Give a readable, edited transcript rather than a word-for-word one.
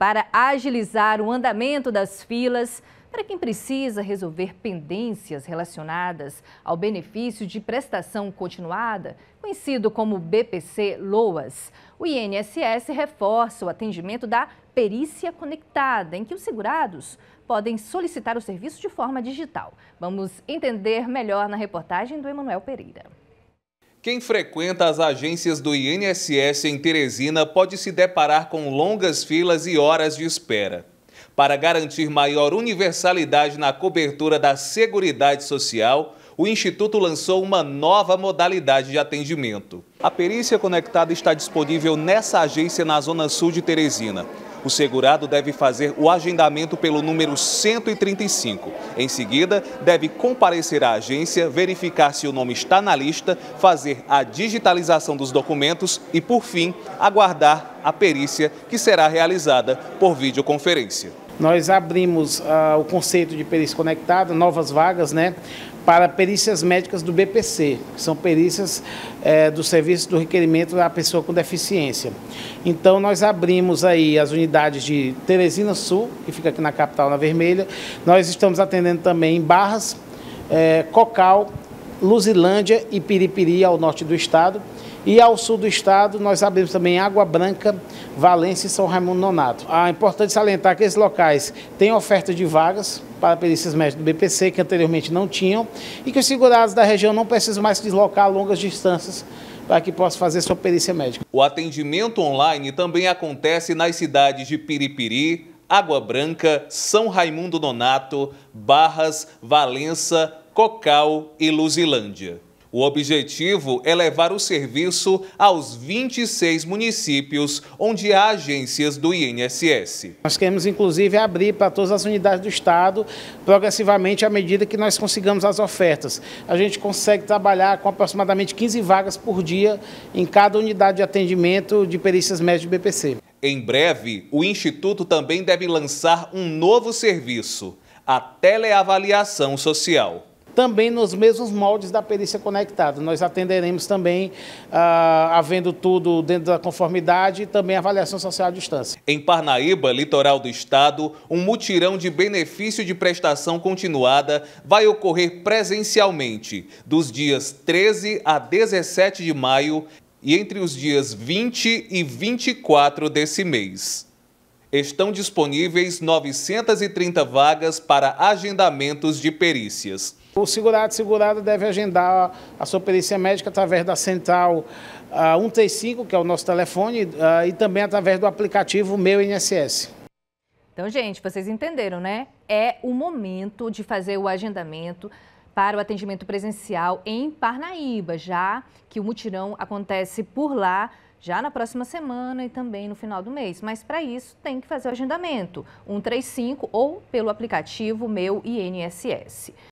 para agilizar o andamento das filas para quem precisa resolver pendências relacionadas ao benefício de prestação continuada, conhecido como BPC-LOAS. O INSS reforça o atendimento da perícia conectada, em que os segurados podem solicitar o serviço de forma digital. Vamos entender melhor na reportagem do Emanuel Pereira. Quem frequenta as agências do INSS em Teresina pode se deparar com longas filas e horas de espera. Para garantir maior universalidade na cobertura da Seguridade Social, o Instituto lançou uma nova modalidade de atendimento. A perícia conectada está disponível nessa agência na Zona Sul de Teresina. O segurado deve fazer o agendamento pelo número 135. Em seguida, deve comparecer à agência, verificar se o nome está na lista, fazer a digitalização dos documentos e, por fim, aguardar a perícia, que será realizada por videoconferência. Nós abrimos o conceito de perícia conectada, novas vagas, para perícias médicas do BPC, que são perícias do serviço do requerimento da pessoa com deficiência. Então, nós abrimos aí as unidades de Teresina Sul, que fica aqui na capital, na Vermelha. Nós estamos atendendo também em Barras, Cocal, Luzilândia e Piripiri, ao norte do estado. E ao sul do estado, nós abrimos também Água Branca, Valência e São Raimundo Nonato. É importante salientar que esses locais têm oferta de vagas para perícias médicas do BPC, que anteriormente não tinham, e que os segurados da região não precisam mais se deslocar a longas distâncias para que possam fazer sua perícia médica. O atendimento online também acontece nas cidades de Piripiri, Água Branca, São Raimundo Nonato, Barras, Valença, Cocal e Luzilândia. O objetivo é levar o serviço aos 26 municípios onde há agências do INSS. Nós queremos, inclusive, abrir para todas as unidades do estado, progressivamente, à medida que nós consigamos as ofertas. A gente consegue trabalhar com aproximadamente 15 vagas por dia em cada unidade de atendimento de perícias médicas do BPC. Em breve, o Instituto também deve lançar um novo serviço, a teleavaliação social. Também nos mesmos moldes da perícia conectada. Nós atenderemos também, havendo tudo dentro da conformidade, e também avaliação social à distância. Em Parnaíba, litoral do estado, um mutirão de benefício de prestação continuada vai ocorrer presencialmente, dos dias 13 a 17 de maio e entre os dias 20 e 24 desse mês. Estão disponíveis 930 vagas para agendamentos de perícias. O segurado deve agendar a sua perícia médica através da central 135, que é o nosso telefone, e também através do aplicativo Meu INSS. Então, gente, vocês entenderam, né? É o momento de fazer o agendamento para o atendimento presencial em Parnaíba, já que o mutirão acontece por lá já na próxima semana e também no final do mês. Mas para isso tem que fazer o agendamento 135 ou pelo aplicativo Meu INSS.